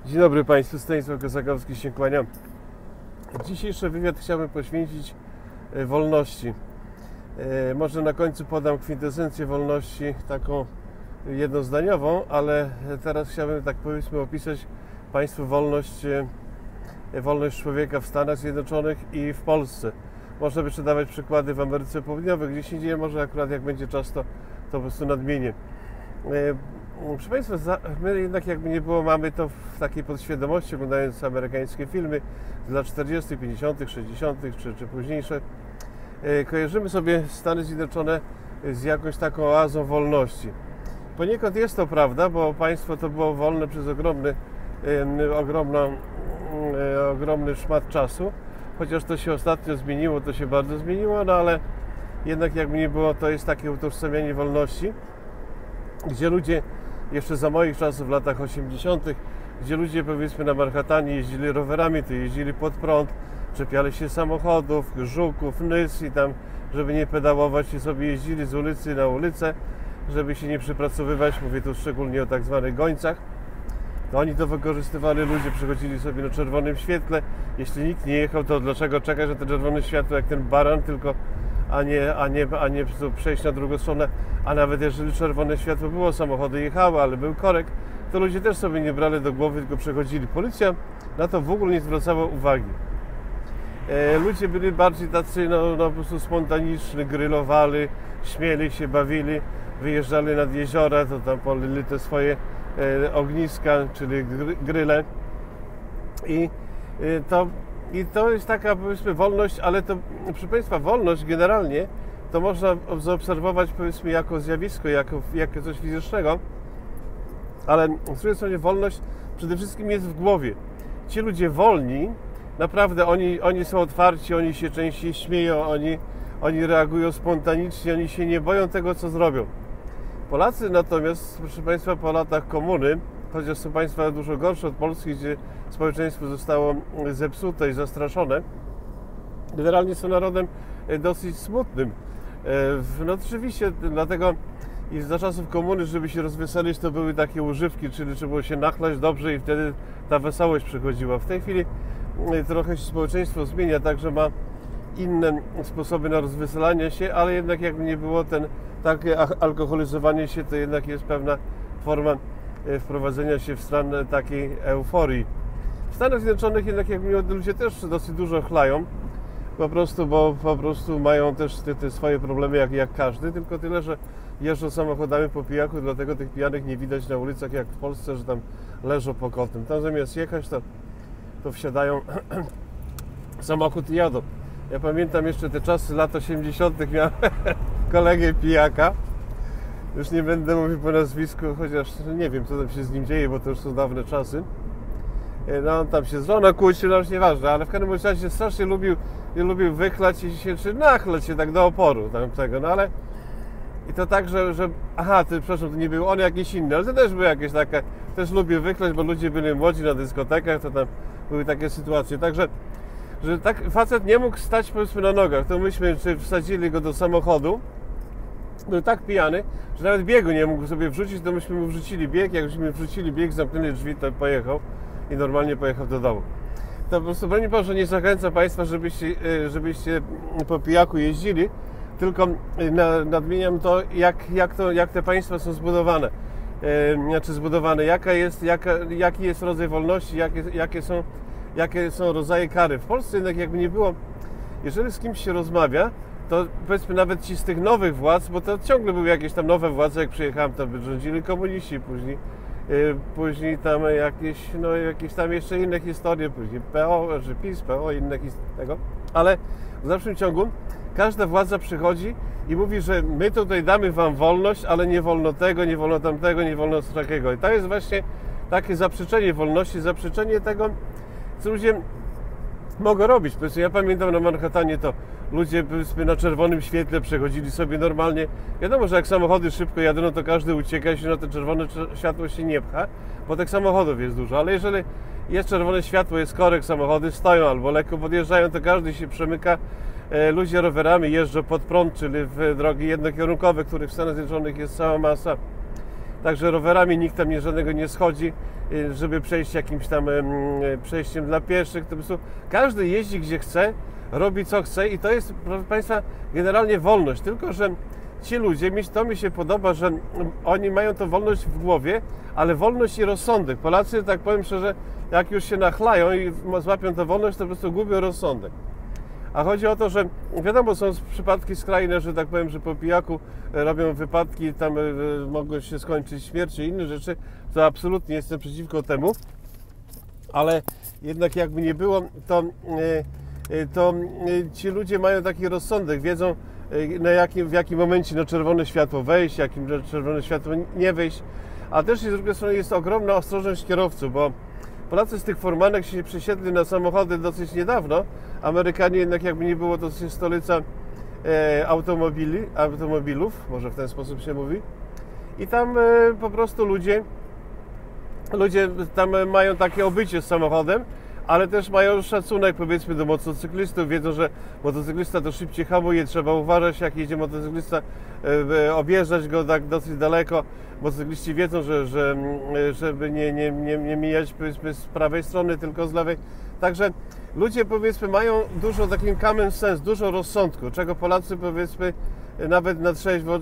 Dzień dobry Państwu, Stanisław Kosakowski się kłania. Dzisiejszy wywiad chciałbym poświęcić wolności. Może na końcu podam kwintesencję wolności, taką jednozdaniową, ale teraz chciałbym, tak powiedzmy, opisać Państwu wolność człowieka w Stanach Zjednoczonych i w Polsce. Można by dawać przykłady w Ameryce Południowej, gdzieś indziej, może akurat jak będzie czas, to po prostu nadmienię. Proszę Państwa, my jednak jakby nie było, mamy to w takiej podświadomości, oglądając amerykańskie filmy z lat 40., 50., 60. czy późniejsze. Kojarzymy sobie Stany Zjednoczone z jakąś taką oazą wolności. Poniekąd jest to prawda, bo państwo to było wolne przez ogromny szmat czasu. Chociaż to się ostatnio zmieniło, to się bardzo zmieniło, no ale jednak jakby nie było, to jest takie utożsamianie wolności, gdzie ludzie jeszcze za moich czasów w latach 80., gdzie ludzie, powiedzmy, na Manhattanie jeździli rowerami, to jeździli pod prąd, czepiali się samochodów, żuków, nys i tam, żeby nie pedałować, i sobie jeździli z ulicy na ulicę, żeby się nie przypracowywać. Mówię tu szczególnie o tak zwanych gońcach. To oni to wykorzystywali, ludzie przechodzili sobie na czerwonym świetle. Jeśli nikt nie jechał, to dlaczego czekać na to czerwone światło jak ten baran, tylko a nie przejść na drugą stronę. A nawet jeżeli czerwone światło było, samochody jechały, ale był korek, to ludzie też sobie nie brali do głowy, tylko przechodzili. Policja na to w ogóle nie zwracała uwagi. Ludzie byli bardziej tacy po prostu spontaniczni, grillowali, śmieli się, bawili, wyjeżdżali nad jeziora, to tam polili te swoje ogniska, czyli gryle. I to jest taka, powiedzmy, wolność, ale to, proszę Państwa, wolność generalnie to można zaobserwować, powiedzmy, jako zjawisko, jako coś fizycznego, ale z drugiej strony wolność przede wszystkim jest w głowie. Ci ludzie wolni, naprawdę oni są otwarci, oni się częściej śmieją, oni reagują spontanicznie, oni się nie boją tego, co zrobią. Polacy natomiast, proszę Państwa, po latach komuny, chociaż są państwa dużo gorsze od Polski, gdzie społeczeństwo zostało zepsute i zastraszone, generalnie są narodem dosyć smutnym. No oczywiście, dlatego i za czasów komuny, żeby się rozweselić, to były takie używki, czyli trzeba było się nachlać dobrze i wtedy ta wesołość przychodziła. W tej chwili trochę się społeczeństwo zmienia, także ma inne sposoby na rozweselanie się, ale jednak jakby nie było, takie alkoholizowanie się to jednak jest pewna forma wprowadzenia się w stan takiej euforii. W Stanach Zjednoczonych jednak jakby ludzie też dosyć dużo chlają, bo po prostu mają też te swoje problemy jak każdy, tylko tyle, że jeżdżą samochodami po pijaku, dlatego tych pijanych nie widać na ulicach jak w Polsce, że tam leżą pokotem. Tam zamiast jechać, to wsiadają w samochód i jadą. Ja pamiętam jeszcze te czasy lat 80. miałem kolegę pijaka. Już nie będę mówił po nazwisku, chociaż nie wiem, co tam się z nim dzieje, bo to już są dawne czasy. No on tam się z żoną kłócił, no już nieważne, ale w każdym razie strasznie lubił wychlać czy nachlać się tak do oporu tego, no ale i to tak, przepraszam, to nie był on jakiś inny, ale to też był jakieś takie, też lubił wychlać, bo ludzie byli młodzi na dyskotekach, to tam były takie sytuacje, także że tak facet nie mógł stać, powiedzmy, na nogach, to myśmy wsadzili go do samochodu, był tak pijany, że nawet biegu nie mógł sobie wrzucić, to myśmy mu wrzucili bieg, jak żeśmy wrzucili bieg, zamknęli drzwi, to pojechał i normalnie pojechał do domu. To po prostu, broń Boże, nie zachęcam Państwa, żebyście po pijaku jeździli, tylko nadmieniam to, jak te państwa są zbudowane. Jaki jest rodzaj wolności, jakie są rodzaje kary. W Polsce jednak jakby nie było, jeżeli z kimś się rozmawia, to powiedzmy nawet ci z tych nowych władz, bo to ciągle były jakieś tam nowe władze, jak przyjechałem, to rządzili komuniści, później tam jakieś tam jeszcze inne historie, później PO, że PiS, PO, inne tego, ale w dalszym ciągu każda władza przychodzi i mówi, że my tutaj damy wam wolność, ale nie wolno tego, nie wolno tamtego, nie wolno takiego. I to jest właśnie takie zaprzeczenie wolności, zaprzeczenie tego, co ludzie mogą robić. Ja pamiętam, na Manhattanie to ludzie, powiedzmy, na czerwonym świetle przechodzili sobie normalnie. Wiadomo, że jak samochody szybko jadą, no to każdy ucieka się, na to czerwone światło się nie pcha, bo tych samochodów jest dużo. Ale jeżeli jest czerwone światło, jest korek, samochody stoją albo lekko podjeżdżają, to każdy się przemyka. Ludzie rowerami jeżdżą pod prąd, czyli w drogi jednokierunkowe, których w Stanach Zjednoczonych jest cała masa. także rowerami nikt tam żadnego nie schodzi, żeby przejść jakimś tam przejściem dla pieszych. To po prostu każdy jeździ gdzie chce, robi co chce i to jest, proszę Państwa, generalnie wolność. Tylko że ci ludzie, to mi się podoba, że oni mają tą wolność w głowie, ale wolność i rozsądek. Polacy, tak powiem szczerze, jak już się nachlają i złapią tę wolność, to po prostu gubią rozsądek. A chodzi o to, że wiadomo, są przypadki skrajne, że tak powiem, że po pijaku robią wypadki, tam mogą się skończyć śmiercią i inne rzeczy, to absolutnie jestem przeciwko temu, ale jednak jakby nie było, to ci ludzie mają taki rozsądek, wiedzą w jakim momencie na czerwone światło wejść, jakim na czerwone światło nie wejść, a też z drugiej strony jest ogromna ostrożność kierowców, bo Polacy z tych formanek się przesiedli na samochody dosyć niedawno. Amerykanie jednak jakby nie było, to jest stolica automobilów, może w ten sposób się mówi. I tam po prostu ludzie tam mają takie obycie z samochodem, ale też mają szacunek, powiedzmy, do motocyklistów. Wiedzą, że motocyklista to szybciej hamuje, trzeba uważać, jak jedzie motocyklista, objeżdżać go tak dosyć daleko. Motocykliści wiedzą, żeby nie mijać, powiedzmy, z prawej strony, tylko z lewej. Także ludzie, powiedzmy, mają dużo takim common sense, dużo rozsądku, czego Polacy, powiedzmy, nawet na trzeźwo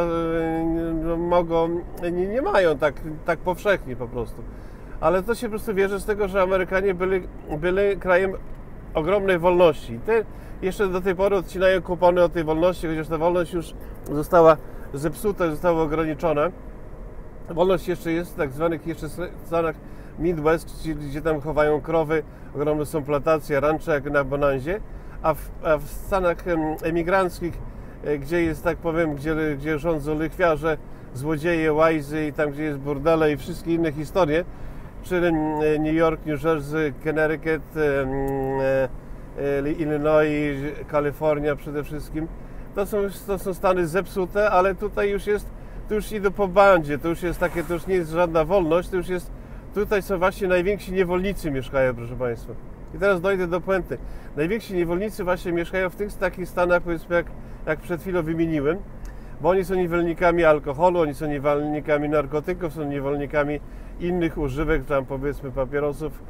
nie mają tak powszechnie po prostu. Ale to się po prostu bierze z tego, że Amerykanie byli krajem ogromnej wolności. I te jeszcze do tej pory odcinają kupony od tej wolności, chociaż ta wolność już została zepsuta, została ograniczona. Wolność jeszcze jest w tak zwanych stanach Midwest, gdzie tam chowają krowy, ogromne są plantacje, rancze jak na Bonanzie, a w stanach emigranckich, gdzie jest, tak powiem, gdzie rządzą lichwiarze, złodzieje, łajzy i tam, gdzie jest burdele i wszystkie inne historie, czyli New York, New Jersey, Connecticut, Illinois, Kalifornia przede wszystkim. To są stany zepsute, ale tutaj tu już idą po bandzie, to już nie jest żadna wolność, tutaj są właśnie najwięksi niewolnicy mieszkają, proszę Państwa. I teraz dojdę do puenty. Najwięksi niewolnicy właśnie mieszkają w tych takich stanach, powiedzmy, jak przed chwilą wymieniłem, bo oni są niewolnikami alkoholu, oni są niewolnikami narkotyków, są niewolnikami innych używek, tam powiedzmy papierosów,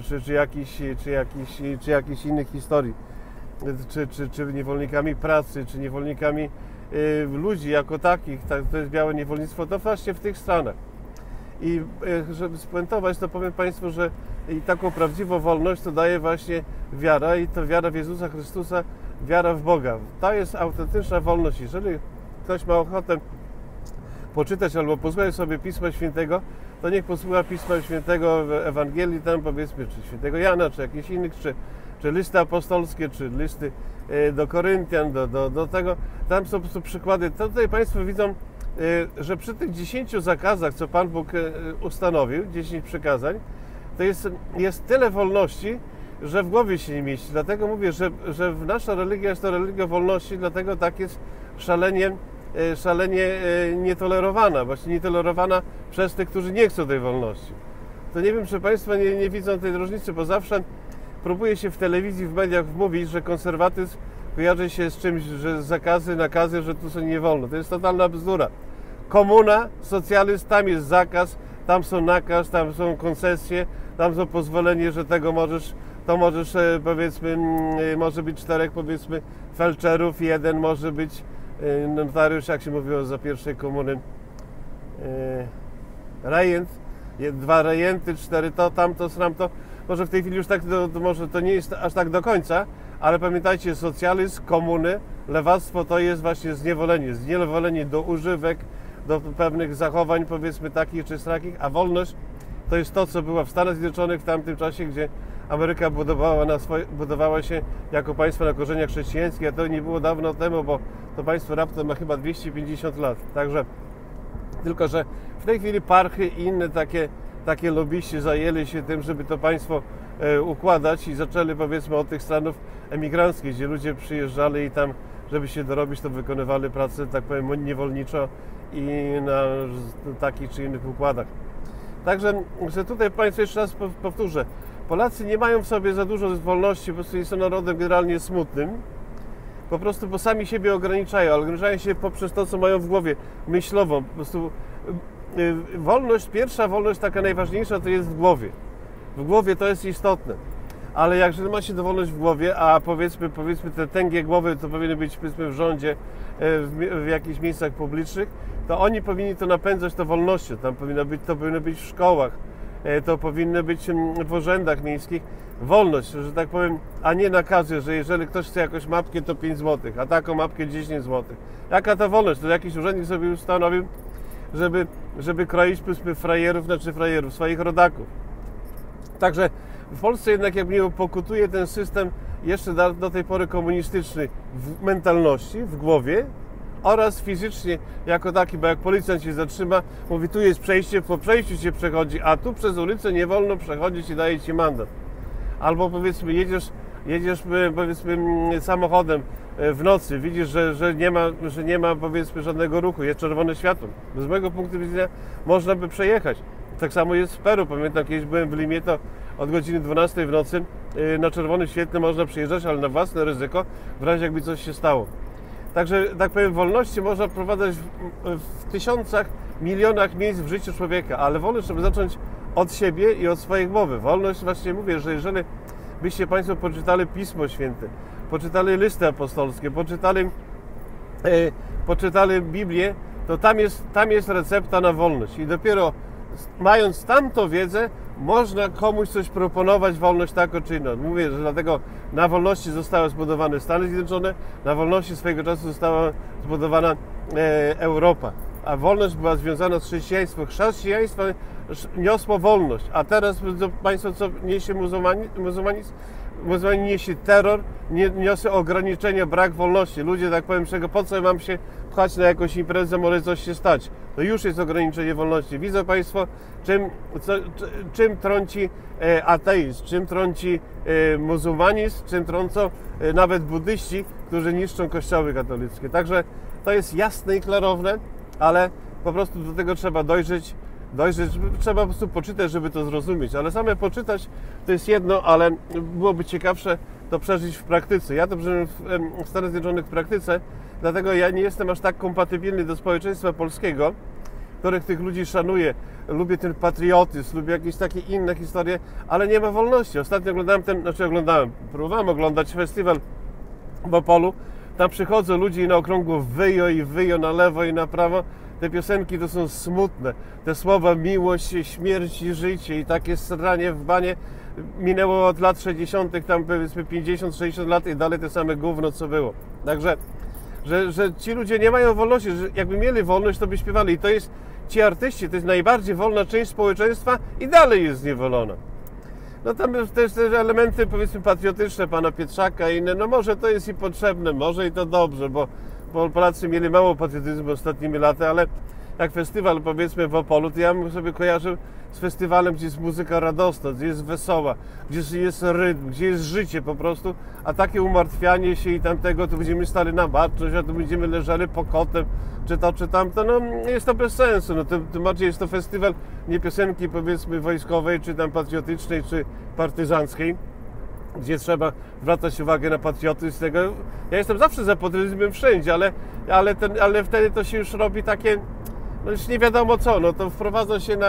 czy jakichś innych historii, czy niewolnikami pracy, czy niewolnikami ludzi jako takich, to jest białe niewolnictwo, to właśnie w tych stanach. I żeby spuentować, to powiem Państwu, że i taką prawdziwą wolność to daje właśnie wiara, i to wiara w Jezusa Chrystusa, wiara w Boga. To jest autentyczna wolność. Jeżeli ktoś ma ochotę poczytać albo posłuchać sobie Pisma Świętego, to niech posłucha Pisma Świętego w Ewangelii, tam powiedzmy, czy Świętego Jana, czy jakichś innych, czy listy apostolskie, czy listy do Koryntian, do tego. Tam są po prostu przykłady. To tutaj Państwo widzą, że przy tych 10 zakazach, co Pan Bóg ustanowił, 10 przykazań, to jest tyle wolności, że w głowie się nie mieści. Dlatego mówię, że nasza religia jest to religia wolności, dlatego tak jest szalenie nietolerowana, właśnie nietolerowana przez tych, którzy nie chcą tej wolności. To nie wiem, czy Państwo nie widzą tej różnicy, bo zawsze próbuje się w telewizji, w mediach mówić, że konserwatyzm kojarzy się z czymś, że zakazy, nakazy, że tu są nie wolno. To jest totalna bzdura. Komuna, socjalizm, tam jest zakaz, tam są nakaz, tam są koncesje, tam są pozwolenie, że to możesz, powiedzmy, może być 4, powiedzmy, felczerów, 1 może być notariusz, jak się mówiło za pierwszej komuny, rejent, 2 rejenty, 4 to, tamto, sramto. Może w tej chwili już tak, może to nie jest aż tak do końca, ale pamiętajcie, socjalizm, komuny, lewactwo to jest właśnie zniewolenie do używek, do pewnych zachowań, powiedzmy, takich czy strakich, a wolność to jest to, co było w Stanach Zjednoczonych w tamtym czasie, gdzie Ameryka budowała się jako państwo na korzeniach chrześcijańskich, a to nie było dawno temu, bo to państwo raptem ma chyba 250 lat. Także, tylko że w tej chwili parchy i inne takie lobbyści zajęli się tym, żeby to państwo układać i zaczęli, powiedzmy, od tych stanów emigranckich, gdzie ludzie przyjeżdżali i tam, żeby się dorobić, to wykonywali pracę, tak powiem, niewolniczo i na takich czy innych układach. Także, że tutaj Państwu jeszcze raz powtórzę, Polacy nie mają w sobie za dużo wolności, po prostu są narodem generalnie smutnym, po prostu, bo sami siebie ograniczają się poprzez to, co mają w głowie, myślowo, po prostu wolność, pierwsza wolność, taka najważniejsza, to jest w głowie. W głowie to jest istotne. Ale jeżeli ma się tę wolność w głowie, a powiedzmy te tęgie głowy to powinny być powiedzmy w rządzie, w jakichś miejscach publicznych, to oni powinni to napędzać to wolnością. To powinno być w szkołach, to powinno być w urzędach miejskich. Wolność, że tak powiem, a nie nakazy, że jeżeli ktoś chce jakąś mapkę, to 5 zł, a taką mapkę 10 zł. Jaka ta wolność? To jakiś urzędnik sobie ustanowił, żeby kroić frajerów, swoich rodaków. Także w Polsce jednak jak mnie pokutuje ten system jeszcze do tej pory komunistyczny w mentalności, w głowie oraz fizycznie jako taki, bo jak policjant się zatrzyma, mówi tu jest przejście, po przejściu się przechodzi, a tu przez ulicę nie wolno przechodzić i daje ci mandat. Albo powiedzmy jedziesz powiedzmy samochodem w nocy, widzisz, że nie ma powiedzmy żadnego ruchu, jest czerwone światło. Z mojego punktu widzenia można by przejechać. Tak samo jest w Peru. Pamiętam, kiedyś byłem w Limie, to od godziny 12 w nocy na czerwonym świetle można przyjeżdżać, ale na własne ryzyko, w razie jakby coś się stało. Także, tak powiem, wolności można wprowadzać w tysiącach, milionach miejsc w życiu człowieka, ale wolność trzeba zacząć od siebie i od swojej głowy. Wolność, właśnie mówię, że jeżeli byście Państwo poczytali Pismo Święte, poczytali listy apostolskie, poczytali Biblię, to tam jest recepta na wolność. I dopiero mając tamtą wiedzę, można komuś coś proponować, wolność taką czy inną. Mówię, że dlatego na wolności zostały zbudowane Stany Zjednoczone, na wolności swojego czasu została zbudowana Europa. A wolność była związana z chrześcijaństwem. Chrześcijaństwo niosło wolność, a teraz Państwo co niesie muzułmanizm? Muzułmanin niesie terror, niosą ograniczenia, brak wolności. Ludzie, tak powiem, po co mam się pchać na jakąś imprezę, może coś się stać. To już jest ograniczenie wolności. Widzą Państwo, czym trąci ateizm, czym trąci muzułmanizm, czym trącą nawet buddyści, którzy niszczą kościoły katolickie. Także to jest jasne i klarowne, ale po prostu do tego trzeba dojrzeć, trzeba po prostu poczytać, żeby to zrozumieć, ale same poczytać to jest jedno, ale byłoby ciekawsze to przeżyć w praktyce. Ja to przeżyłem w Stanach Zjednoczonych w praktyce, dlatego ja nie jestem aż tak kompatybilny do społeczeństwa polskiego, których tych ludzi szanuję. Lubię ten patriotyzm, lubię jakieś takie inne historie, ale nie ma wolności. Ostatnio próbowałem oglądać festiwal w Opolu. Tam przychodzą ludzie i na okrągło wyją na lewo i na prawo. Te piosenki to są smutne. Te słowa miłość, śmierć i życie i takie stranie w banie minęło od lat 60., tam powiedzmy 50-60 lat i dalej te same gówno co było. Także, że ci ludzie nie mają wolności, że jakby mieli wolność, to by śpiewali. I to jest, ci artyści, to jest najbardziej wolna część społeczeństwa i dalej jest zniewolona. No tam też te elementy powiedzmy patriotyczne pana Pietrzaka i inne, no może to jest i potrzebne, może i to dobrze, bo Polacy mieli mało patriotyzmu ostatnimi laty, ale jak festiwal powiedzmy w Opolu, to ja bym sobie kojarzył z festiwalem, gdzie jest muzyka radosna, gdzie jest wesoła, gdzie jest rytm, gdzie jest życie po prostu, a takie umartwianie się i tamtego, to będziemy stali na baczność, a tu będziemy leżeli pokotem, czy to, czy tamto, no jest to bez sensu, no tym bardziej jest to festiwal nie piosenki powiedzmy wojskowej, czy tam patriotycznej, czy partyzanckiej, gdzie trzeba zwracać uwagę na patriotyzm. Ja jestem zawsze za patriotyzmem wszędzie, ale wtedy to się już robi takie, no już nie wiadomo co, no to wprowadza się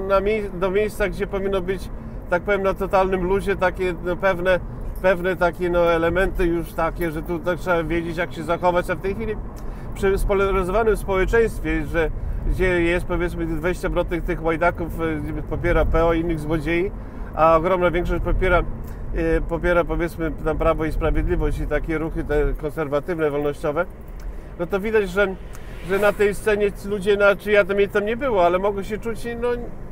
do miejsca, gdzie powinno być, tak powiem, na totalnym luzie takie no, pewne takie no, elementy już takie, że tu tak trzeba wiedzieć, jak się zachować, a w tej chwili przy spolaryzowanym społeczeństwie, gdzie jest powiedzmy 20% tych łajdaków popiera PO i innych złodziei, a ogromna większość popiera powiedzmy tam Prawo i Sprawiedliwość i takie ruchy te konserwatywne, wolnościowe, no to widać, że na tej scenie ludzie, tam nie było, ale mogą się czuć no,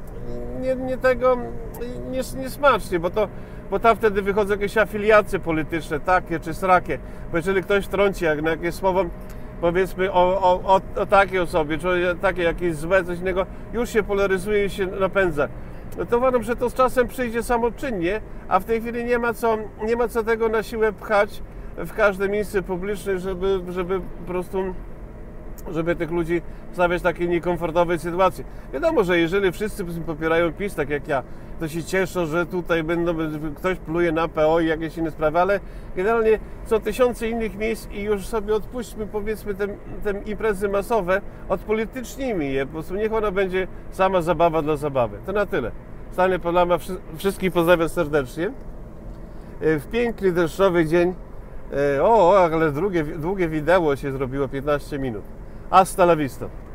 niesmacznie, bo tam wtedy wychodzą jakieś afiliacje polityczne, takie czy srakie, bo jeżeli ktoś wtrąci na jakieś słowo, powiedzmy o takiej osobie, czy takie jakieś złe, coś innego, już się polaryzuje i się napędza. No to uważam, że to z czasem przyjdzie samoczynnie, a w tej chwili nie ma co tego na siłę pchać w każde miejsce publiczne, żeby po prostu tych ludzi stawiać w takiej niekomfortowej sytuacji. Wiadomo, że jeżeli wszyscy popierają PiS, tak jak ja, to się cieszą, że tutaj ktoś pluje na PO i jakieś inne sprawy, ale generalnie są tysiące innych miejsc i już sobie odpuśćmy, powiedzmy, te imprezy masowe, odpolitycznijmy je, po prostu niech ona będzie sama zabawa dla zabawy. To na tyle. Stanley Palama, wszystkich pozdrawiam serdecznie. W piękny, deszczowy dzień. Ale długie wideo się zrobiło, 15 minut. Hasta la vista.